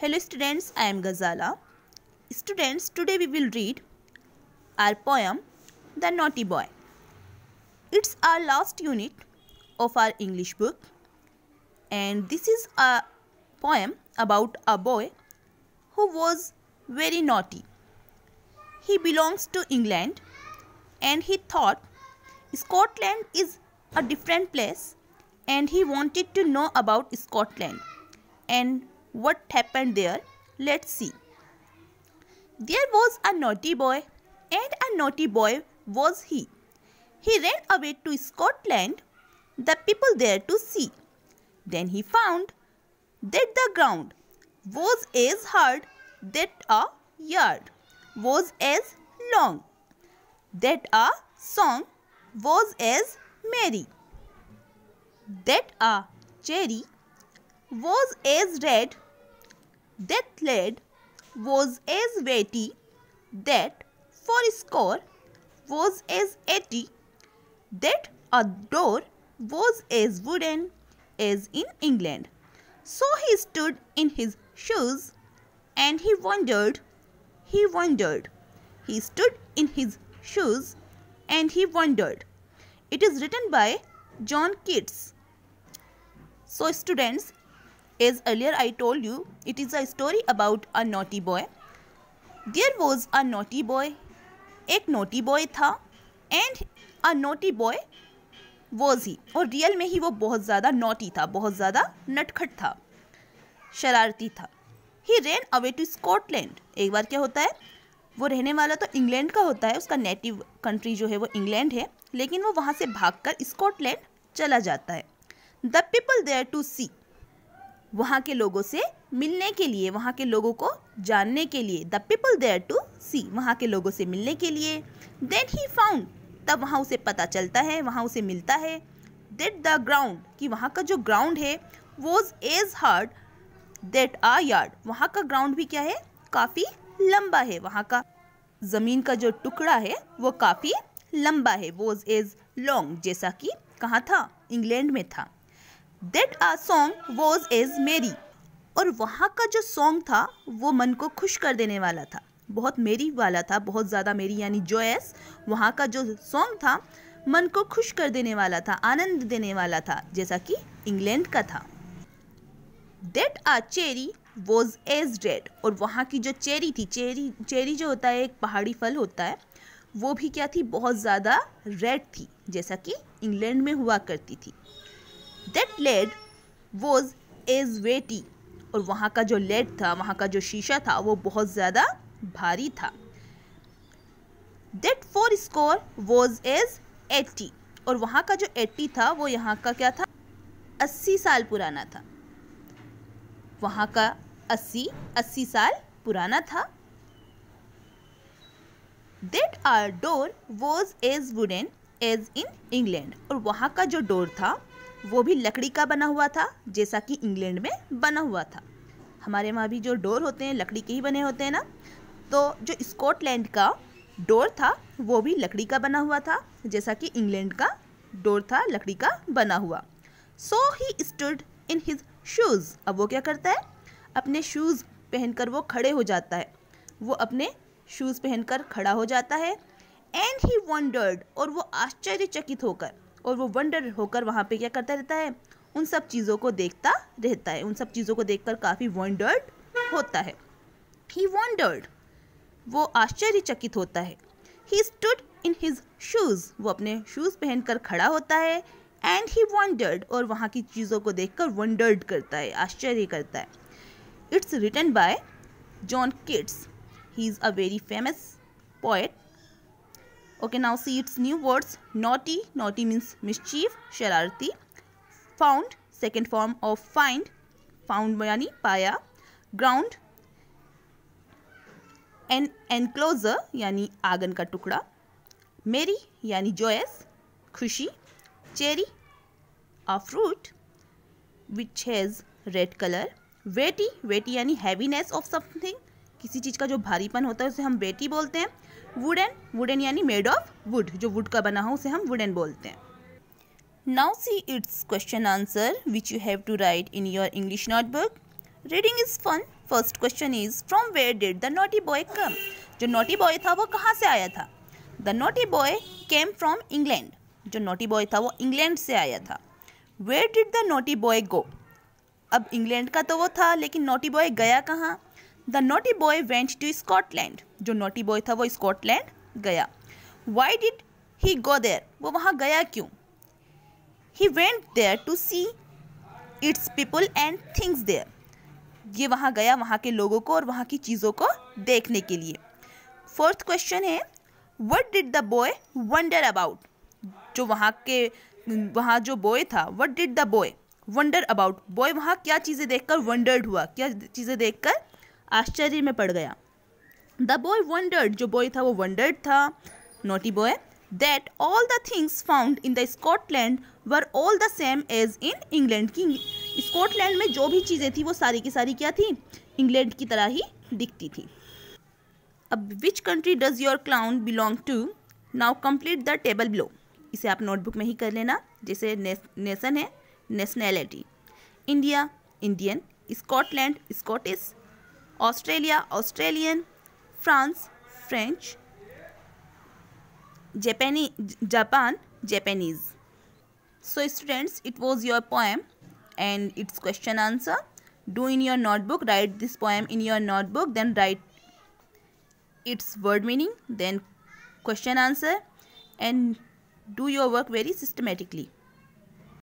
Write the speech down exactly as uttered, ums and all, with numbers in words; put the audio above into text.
Hello students, I am Ghazala. Students, today we will read our poem The Naughty Boy. It's our last unit of our English book, and this is a poem about a boy who was very naughty. He belongs to England and he thought Scotland is a different place, and he wanted to know about Scotland and what happened there. Let's see. There was a naughty boy, and a naughty boy was he. He ran away to Scotland, the people there to see. Then he found that the ground was as hard, that a yard was as long, that a song was as merry, that a cherry was as red, that lad was as weighty, that fourscore was as eighty, that a door was as wooden as in England. So he stood in his shoes and he wondered, he wondered. He stood in his shoes and he wondered. It is written by John Keats. So students, as earlier I told you, it is a story about a naughty boy. There was a naughty boy. एक naughty boy था and a naughty boy was he. और real में ही वो बहुत ज़्यादा naughty था, बहुत ज़्यादा नटखट था, शरारती था. He ran away to Scotland. एक बार क्या होता है, वो रहने वाला तो इंग्लैंड का होता है, उसका नेटिव कंट्री जो है वो इंग्लैंड है, लेकिन वो वहाँ से भागकर स्कॉटलैंड चला जाता है. The people there to see. वहाँ के लोगों से मिलने के लिए, वहाँ के लोगों को जानने के लिए. The people there to see. वहाँ के लोगों से मिलने के लिए. Then he found. तब वहाँ उसे पता चलता है, वहाँ उसे मिलता है. That the ground. कि वहाँ का जो ग्राउंड है was as hard that a yard. वहाँ का ग्राउंड भी क्या है, काफ़ी लंबा है. वहाँ का ज़मीन का जो टुकड़ा है वो काफ़ी लंबा है. was as long. जैसा कि कहाँ था, इंग्लैंड में था. That a song was as merry. और वहाँ का जो सॉन्ग था वो मन को खुश कर देने वाला था, बहुत मेरी वाला था, बहुत ज़्यादा मेरी यानी जोयस. वहाँ का जो सॉन्ग था मन को खुश कर देने वाला था, आनंद देने वाला था, जैसा कि इंग्लैंड का था. That a cherry was as red. और वहाँ की जो चेरी थी, चेरी चेरी जो होता है एक पहाड़ी फल होता है, वो भी क्या थी, बहुत ज़्यादा रेड थी, जैसा कि इंग्लैंड में हुआ करती थी. That lead was as weighty. और वहाँ का जो लेड था, वहाँ का जो शीशा था वो बहुत ज़्यादा भारी था. That fourscore was as eighty. और वहाँ का जो अस्सी था वो यहाँ का क्या था, अस्सी साल पुराना था. वहाँ का अस्सी अस्सी साल पुराना था. That our door was as wooden as in England. और वहाँ का जो डोर था वो भी लकड़ी का बना हुआ था, जैसा कि इंग्लैंड में बना हुआ था. हमारे वहाँ भी जो डोर होते हैं लकड़ी के ही बने होते हैं ना, तो जो स्कॉटलैंड का डोर था वो भी लकड़ी का बना हुआ था, जैसा कि इंग्लैंड का डोर था लकड़ी का बना हुआ. So he stood in his shoes. अब वो क्या करता है, अपने शूज़ पहनकर वो खड़े हो जाता है, वो अपने शूज़ पहनकर खड़ा हो जाता है. And he wondered. और वो आश्चर्यचकित होकर, और वो वंडर होकर वहाँ पे क्या करता रहता है, उन सब चीज़ों को देखता रहता है, उन सब चीज़ों को देखकर काफ़ी वंडर्ड होता है. He wondered. वो आश्चर्यचकित होता है. He stood in his shoes. वो अपने शूज़ पहनकर खड़ा होता है. And he wondered. और वहाँ की चीज़ों को देखकर वंडर्ड करता है, आश्चर्य करता है. It's written by John Keats. He is a very famous poet. Okay, now see its new words. Naughty. Naughty means mischief, शरारती. Found, second form of find. Found यानी पाया. Ground. An enclosure यानी आंगन का टुकड़ा. Merry यानी joyous, खुशी. Cherry, a fruit which has red color. Weighty. Weighty यानी heaviness of something. किसी चीज़ का जो भारीपन होता है उसे हम weighty बोलते हैं. वुडन. वुडन यानी मेड ऑफ वुड, जो वुड का बना हो उसे हम वुडन बोलते हैं. Now see its question answer which you have to write in your English notebook. Reading is fun first question is from where did the naughty boy come. जो naughty boy था वो कहाँ से आया था? The naughty boy came from England. जो naughty boy था वो इंग्लैंड से आया था। Where did the naughty boy go. अब इंग्लैंड का तो वो था, लेकिन नॉटी बॉय गया कहाँ? The naughty boy went to Scotland. जो नॉटी बॉय था वो स्कॉटलैंड गया। Why did he go there. वो वहाँ गया क्यों? He went there to see its people and things there. ये वहाँ गया वहाँ के लोगों को और वहाँ की चीज़ों को देखने के लिए। फोर्थ क्वेश्चन है what did the boy wonder about. जो वहाँ के वहाँ जो बॉय था, what did the boy wonder about. Boy वहाँ क्या चीज़ें देखकर वंडर्ड हुआ, क्या चीज़ें देखकर आश्चर्य में पड़ गया। The boy wondered. जो बॉय था वो वंडर्ड था, naughty boy, that all the things found in the Scotland were all the same as in England. की स्कॉटलैंड में जो भी चीज़ें थी वो सारी की सारी क्या थी? इंग्लैंड की तरह ही दिखती थी। अब which country does your clown belong to. Now complete the table below. इसे आप नोटबुक में ही कर लेना। जैसे नेशन है, nationality, India, Indian, Scotland, Scottish, Australia, Australian, France, French, जापानी Japan, Japanese. So students, it was your poem and its question answer. Do in your notebook, write this poem in your notebook, then write its word meaning, then question answer, and do your work very systematically.